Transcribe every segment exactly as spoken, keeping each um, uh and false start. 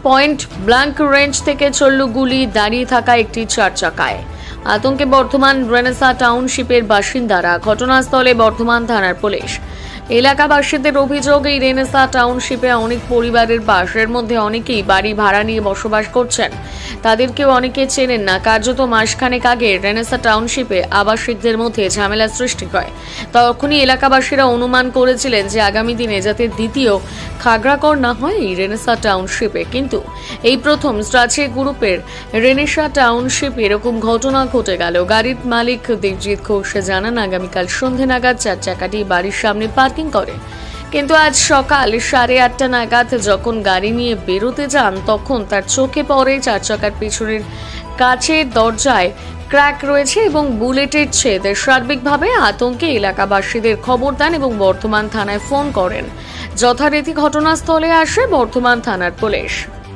Point blank range থেকে চলল গুলি দাঁড়িয়ে থাকা একটি চার চাকায়। আতঙ্কে বর্ধমান রেনেসা টাউনশিপের বাসিন্দারা। ঘটনাস্থলে বর্ধমান থানার পুলিশ। এলাকাবাসীদের অভিযোগ, এই রেনেসা টাউনশিপে অনেক পরিবারের বাস, এর মধ্যে অনেকেই বাড়ি ভাড়া নিয়ে বসবাস করছেন। তাদেরকেও অনেকে চেনেন না। কার্যত মাসখানেক আগে রেনেসা টাউনশিপে আবাসিকদের মধ্যে ঝামেলা সৃষ্টি হয়। তখনই এলাকাবাসীরা অনুমান করেছিলেন যে আগামী দিনে যাতে দ্বিতীয় খাগড়াকর না হয় এই রেনেসা টাউনশিপে। কিন্তু এই প্রথম স্ট্রাচে গ্রুপের রেনেসা টাউনশিপে এরকম ঘটনা ঘটে গেল। গাড়ির মালিক দেবজিৎ ঘোষ জানান, আগামীকাল সন্ধে নাগাদ চার চাকাটি বাড়ির সামনে পার্কিং করে, কিন্তু আজ সকাল সাড়ে আটটা নাগাদ যখন গাড়ি নিয়ে বেরোতে যান তখন তার চোখে পড়ে চার চাকার পিছনের কাচের দরজায় ক্র্যাক রয়েছে এবং বুলেটের ছেদ। সার্বিকভাবে আতঙ্কে এলাকাবাসীদের খবর দেন এবং বর্ধমান থানায় ফোন করেন। যথারীতি ঘটনাস্থলে আসে বর্ধমান থানার পুলিশ।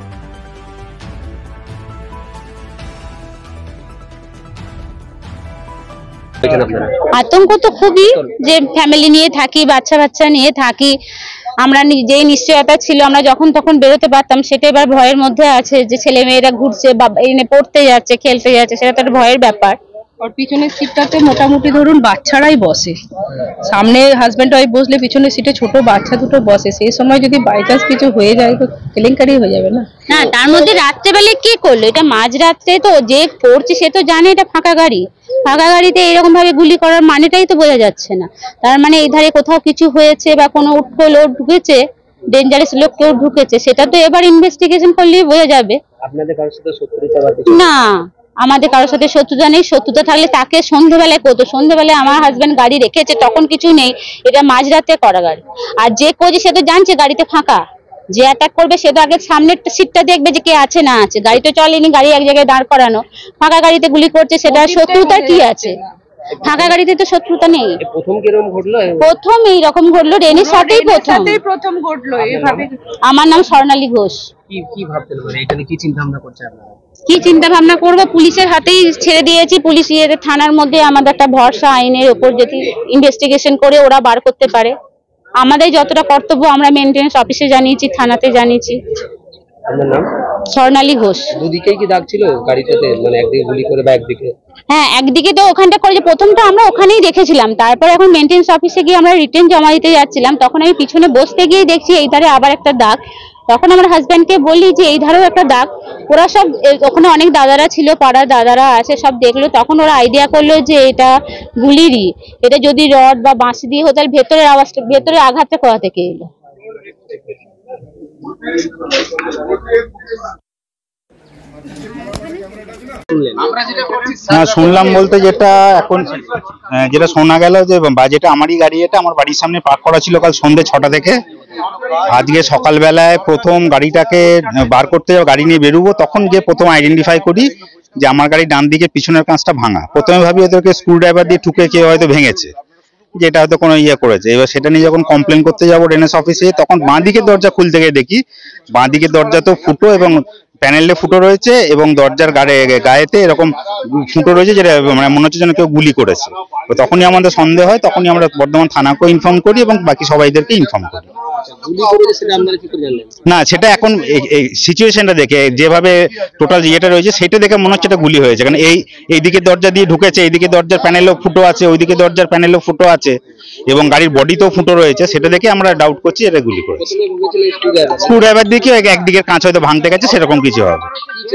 আতঙ্ক তো খুবই, যে ফ্যামিলি নিয়ে থাকি, বাচ্চা বাচ্চা নিয়ে থাকি, আমরা যেই নিশ্চয়তা ছিল আমরা যখন তখন বেরোতে পারতাম, সেটা এবার ভয়ের মধ্যে আছে যে ছেলে মেয়েরা ঘুরছে, পড়তে যাচ্ছে, খেলতে যাচ্ছে, সেটা তো একটা ভয়ের ব্যাপার। আর পিছনের সিটটাতে মোটামুটি ধরুন বাচ্চারাই বসে, সামনে হাজব্যান্ড ওয়াইফ বসলে পিছনের সিটে ছোট বাচ্চা দুটো বসে। সেই সময় যদি বাই চান্স কিছু হয়ে যায় তো কেলেঙ্কারি হয়ে যাবে না। না, তার মধ্যে রাত্রেবেলা কি করলো, এটা মাঝরাত্রে, তো যে করছে সে তো জানে এটা ফাঁকা গাড়ি। ফাঁকা গাড়িতে এরকম ভাবে গুলি করার মানেটাই তো বোঝা যাচ্ছে না। তার মানে এই ধারে কোথাও কিছু হয়েছে বা কোনো উটকো লোক ঢুকেছে, ডেঞ্জারাস লোক কেউ ঢুকেছে, সেটা তো এবার ইনভেস্টিগেশন করলেই বোঝা যাবে। আপনাদের কারোর সাথে শত্রুতা না, আমাদের কারোর সাথে শত্রুতা নেই। শত্রুতা থাকলে তাকে সন্ধ্যেবেলায় করতো। সন্ধ্যেবেলায় আমার হাজবেন্ড গাড়ি রেখেছে, তখন কিছু নেই, এটা মাঝরাতে করা গাড়ি। আর যে কোচ সে তো জানছে গাড়িতে ফাঁকা, যে অ্যাটাক করবে সে তো আগে সামনের সিটটা দেখবে যে কে আছে না আছে। গাড়ি তো চলেনি, গাড়ি এক জায়গায় দাঁড় করানো, ফাঁকা গাড়িতে গুলি করছে, সেটা শত্রুতা কি আছে? ফাঁকা গাড়িতে তো শত্রুতা নেই। প্রথম কিরকম ঘটলো? প্রথম এইরকম ঘটলো, রেনের সাথেই প্রথম প্রথম ঘটলো এইভাবে। আমার নাম স্বর্ণালী ঘোষ। কি কি ভাবতেন, মানে এটা নিয়ে কি চিন্তা ভাবনা করছেন আপনারা? কি চিন্তা ভাবনা করবো, পুলিশের হাতেই ছেড়ে দিয়েছি। পুলিশ থানার মধ্যে আমাদের একটা ভরসা, আইনের উপর যদি ইনভেস্টিগেশন করে ওরা বার করতে পারে। আমাদের যতটা কর্তব্য আমরা মেইনটেনেন্স অফিসে জানিয়েছি, থানাতে জানিয়েছি। আপনার নাম? স্বর্ণালী ঘোষ। দুদিকেই কি দাগ ছিল গাড়িটাতে, মানে একদিকে গুলি করে বা একদিকে? হ্যাঁ, একদিকে তো ওখানটা করে, যে প্রথমটা আমরা ওখানেই দেখেছিলাম, তারপর এখন মেইনটেনেন্স অফিসে গিয়ে আমরা রিটার্ন জমা দিতে যাচ্ছিলাম, তখন আমি পিছনে বসতে গিয়ে দেখছি এই ধারে আবার একটা দাগ। তখন আমার হাজব্যান্ডকে বলি যে এই ধারেও একটা দাগ। ওরা সব, ওখানে অনেক দাদারা ছিল, পাড়ার দাদারা আছে, সব দেখলো। তখন ওরা আইডিয়া করলো যে এটা গুলিরই, এটা যদি রড বা বাঁশি দিয়ে হতো তাহলে ভেতরের আওয়াজটা, ভেতরের আঘাতটা কোথা থেকে এলো। হ্যাঁ, শুনলাম বলতে যেটা এখন যেটা শোনা গেল যে যেটা আমারই গাড়ি, এটা আমার বাড়ির সামনে পার্ক করা ছিল কাল সন্ধ্যে ছটা থেকে। আজকে সকালবেলায় প্রথম গাড়িটাকে বার করতে যাবো, গাড়ি নিয়ে বেরোবো, তখন গিয়ে প্রথম আইডেন্টিফাই করি যে আমার গাড়ির ডান দিকে পিছনের কাঁচটা ভাঙা। প্রথমে ভাবি ওদেরকে স্ক্রু ড্রাইভার দিয়ে ঠুকে কেউ হয়তো ভেঙেছে, যেটা হয়তো কোনো ইয়ে করেছে। এবার সেটা নিয়ে যখন কমপ্লেন করতে যাবো রেনেস অফিসে, তখন বাঁ দিকের দরজা খুলতে গিয়ে দেখি বাঁ দিকের দরজা তো ফুটো এবং প্যানেলে ফুটো রয়েছে এবং দরজার গায়ে গায়েতে এরকম ফুটো রয়েছে, যেটা মানে মনে হচ্ছে যেন কেউ গুলি করেছে। তো তখনই আমাদের সন্দেহ হয়, তখনই আমরা বর্ধমান থানাকেও ইনফর্ম করি এবং বাকি সবাইদেরকে ইনফর্ম করি। না, সেটা এখন সিচুয়েশনটা দেখে, যেভাবে টোটাল ইয়েটা রয়েছে সেটা দেখে মনে হচ্ছে এটা গুলি হয়েছে। কারণ এই এইদিকে দরজা দিয়ে ঢুকেছে, এইদিকে দরজার প্যানেলেও ফুটো আছে, ওইদিকে দরজার প্যানেলেও ফুটো আছে এবং গাড়ির বডিতেও ফুটো রয়েছে, সেটা দেখে আমরা ডাউট করছি এটা গুলি করেছে। স্ক্রু ড্রাইভার দিয়ে একদিকের কাঁচ হয়তো ভাঙতে গেছে, সেরকম কিছু হবে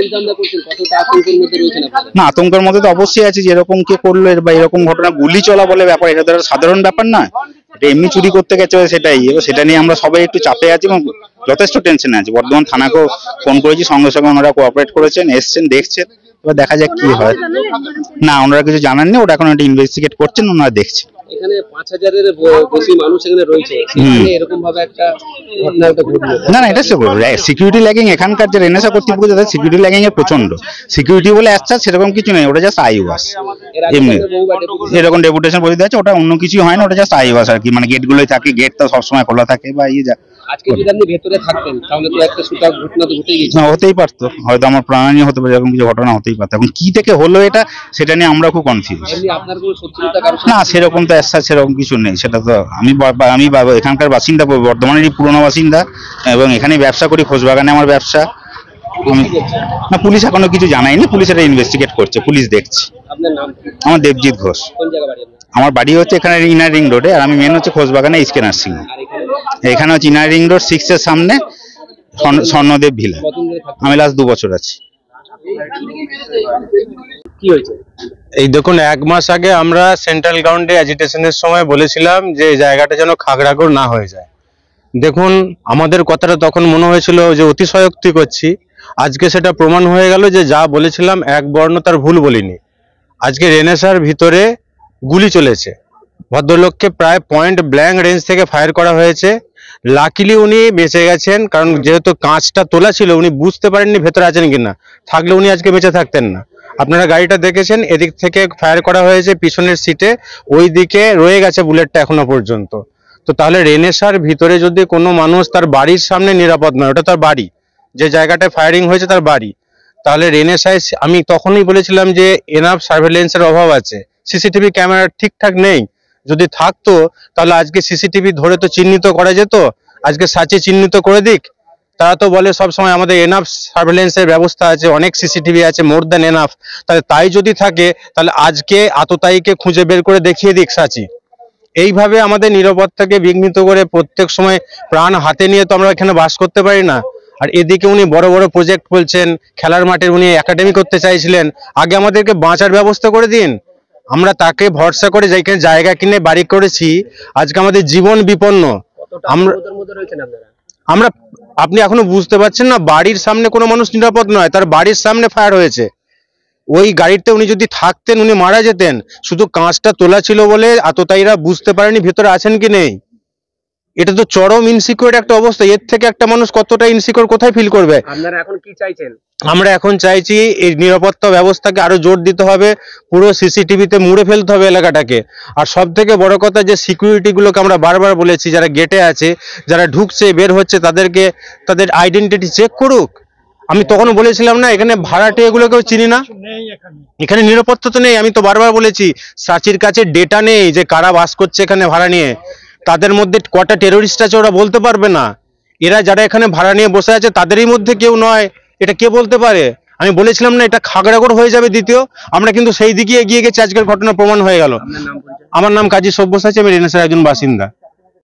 না। আতঙ্কের মধ্যে তো অবশ্যই আছে, যে এরকম কে করলো বা এরকম ঘটনা, গুলি চলা বলে ব্যাপার, এটা তো সাধারণ ব্যাপার নয়। এটা এমনি চুরি করতে গেছে সেটাই। এবার সেটা নিয়ে আমরা সবাই একটু চাপে আছি এবং যথেষ্ট টেনশনে আছি। বর্ধমান থানাকেও ফোন করেছি, সঙ্গে সঙ্গে ওনারা কোঅপারেট করেছেন, এসছেন, দেখছেন। এবার দেখা যাক কি হয়। না, ওনারা কিছু জানাননি, ওটা এখন একটা ইনভেস্টিগেট করছেন, ওনারা দেখছেন। এখানে পাঁচ হাজারের বেশি মানুষ এখানে রয়েছে, এরকম ভাবে একটা ঘটনা ঘটলো। না না, এটা সিকিউরিটি ল্যাগিং, এখানকার যে রেনেসা কর্তৃপক্ষ যাদের সিকিউরিটি ল্যাগিং এর প্রচন্ড। সিকিউরিটি বলে আসছে সেরকম কিছু নেই, ওটা জাস্ট আইওয়াস। এমনি এরকম ডেপুটেশন বলে দিয়েছে, ওটা অন্য কিছু হয় না, ওটা জাস্ট আইওয়াস আর কি। মানে গেট গুলোই থাকে, গেট তো সবসময় খোলা থাকে বা ইয়ে। আজকে যদি আপনি ভেতরে থাকতেন তাহলে তো একটা সুতা ঘটনা তো ঘটেই গেছে। হতেই পারতো, হয়তো আমার প্রাণহানি হতে পারে, এরকম কিছু ঘটনা হতেই পারতো। এখন কি থেকে হলো এটা, সেটা নিয়ে আমরা খুব কনফিউজ। আপনার কোনো শত্রুতা কারো সাথে? না, সেরকম তো অ্যাজ সাচ সেরকম কিছু নেই। সেটা তো আমি আমি এখানকার বাসিন্দা, বর্ধমানেরই পুরনো বাসিন্দা এবং এখানেই ব্যবসা করি, খোঁজবাগানে আমার ব্যবসা। আমি- না পুলিশ এখনো কিছু জানায়নি, পুলিশ এটা ইনভেস্টিগেট করছে, পুলিশ দেখছে। আপনার নাম কি? আমার দেবজিৎ ঘোষ। কোন জায়গা বাড়ি আপনার? আমার বাড়ি হচ্ছে এখানে ইনার রিং রোডে, আর আমি মেন হচ্ছে খোসবাগানে এইচকে নার্সিং হোম। আর এখানে এখানে হচ্ছে ইনার রিং রোড সিক্স এর সামনে স্বর্ণ- স্বর্ণদেব ভিলা। কতদিন ধরে থাকছেন? আমি লাস্ট দু বছর আছি। কি হয়েছে? এই দেখুন, এক মাস আগে আমরা সেন্ট্রাল গ্রাউন্ডে অ্যাজিটেশনের সময় বলেছিলাম যে এই জায়গাটা যেন খাগড়াগড় না হয়ে যায়। দেখুন, আমাদের কথাটা তখন মনে হয়েছিল যে অতিশয়োক্তি করছি, আজকে সেটা প্রমাণ হয়ে গেল যে যা বলেছিলাম এক বর্ণ তার ভুল বলিনি। আজকে রেনেসার ভিতরে গুলি চলেছে, ভদ্রলোককে প্রায় পয়েন্ট ব্ল্যাঙ্ক রেঞ্জ থেকে ফায়ার করা হয়েছে। লাকিলি উনি বেঁচে গেছেন, কারণ যেহেতু কাঁচটা তোলা ছিল উনি বুঝতে পারেননি ভেতরে আছেন কিনা, থাকলে উনি আজকে বেঁচে থাকতেন না। আপনারা গাড়িটা দেখেছেন, এদিক থেকে ফায়ার করা হয়েছে পিছনের সিটে, ওই দিকে রয়ে গেছে বুলেটটা এখনো পর্যন্ত। তো তাহলে রেনেসার ভিতরে যদি কোনো মানুষ তার বাড়ির সামনে নিরাপদ নয়, ওটা তার বাড়ি, যে জায়গাটায় ফায়ারিং হয়েছে তার বাড়ি, তাহলে রেনেসায় আমি তখনই বলেছিলাম যে এনাফ সার্ভেলেন্সের অভাব আছে, সিসিটিভি ক্যামেরা ঠিকঠাক নেই। যদি থাকতো তাহলে আজকে সিসিটিভি ধরে তো চিহ্নিত করা যেত, আজকে সাচে চিহ্নিত করে দিক। তারা তো বলে সব সময় আমাদের এনাফ সার্ভেলেন্সের ব্যবস্থা আছে, অনেক সিসিটিভি আছে, মোর দ্যান এনাফ। তাহলে তাই যদি থাকে তাহলে আজকে আততায়ীকে খুঁজে বের করে দেখিয়ে দিক সাচি। এইভাবে আমাদের নিরাপত্তাকে বিঘ্নিত করে প্রত্যেক সময় প্রাণ হাতে নিয়ে তো আমরা এখানে বাস করতে পারি না। আর এদিকে উনি বড় বড় প্রজেক্ট বলছেন, খেলার মাঠের উনি একাডেমি করতে চাইছিলেন, আগে আমাদেরকে বাঁচার ব্যবস্থা করে দিন। আমরা তাকে ভরসা করে যেখানে জায়গা কিনে বাড়ি করেছি, আজকে আমাদের জীবন বিপন্ন। কতটা আমরা বিপদের মধ্যে রয়েছেন আপনারা? আমরা আপনি এখনো বুঝতে পারছেন না, বাড়ির সামনে কোনো মানুষ নিরাপদ নয়, তার বাড়ির সামনে ফায়ার হয়েছে। ওই গাড়িতে উনি যদি থাকতেন উনি মারা যেতেন, শুধু কাঁচটা তোলা ছিল বলে আততায়ীরা বুঝতে পারেনি ভেতরে আছেন কি নেই। এটা তো চরম ইনসিকিউর একটা অবস্থা, এর থেকে একটা মানুষ কতটা ইনসিকিউর কোথায় ফিল করবে। আপনারা এখন কি চাইছেন? আমরা এখন চাইছি এই নিরাপত্তা ব্যবস্থাকে আরো জোর দিতে হবে, পুরো সিসিটিভিতে মুড়ে ফেলতে হবে এলাকাটাকে। আর সব থেকে বড় কথা যে সিকিউরিটি গুলোকে আমরা বারবার বলেছি, যারা গেটে আছে, যারা ঢুকছে বের হচ্ছে, তাদেরকে তাদের আইডেন্টিটি চেক করুক। আমি তখন বলেছিলাম না এখানে ভাড়াটে এগুলোকেও চিনি না, এখানে নিরাপত্তা তো নেই। আমি তো বারবার বলেছি সাচির কাছে ডেটা নেই যে কারা বাস করছে এখানে ভাড়া নিয়ে, তাদের মধ্যে কটা টেরোরিস্ট আছে ওরা বলতে পারবে না। এরা যারা এখানে ভাড়া নিয়ে বসে আছে তাদেরই মধ্যে কেউ নয়, এটা কে বলতে পারে? আমি বলেছিলাম না এটা খাগড়াগড় হয়ে যাবে দ্বিতীয়, আমরা কিন্তু সেই দিকে এগিয়ে গেছি, আজকের ঘটনা প্রমাণ হয়ে গেল। আপনার নাম পরিচয়? আমার নাম কাজী সব্যসাচী, আমি রেনেসার একজন বাসিন্দা।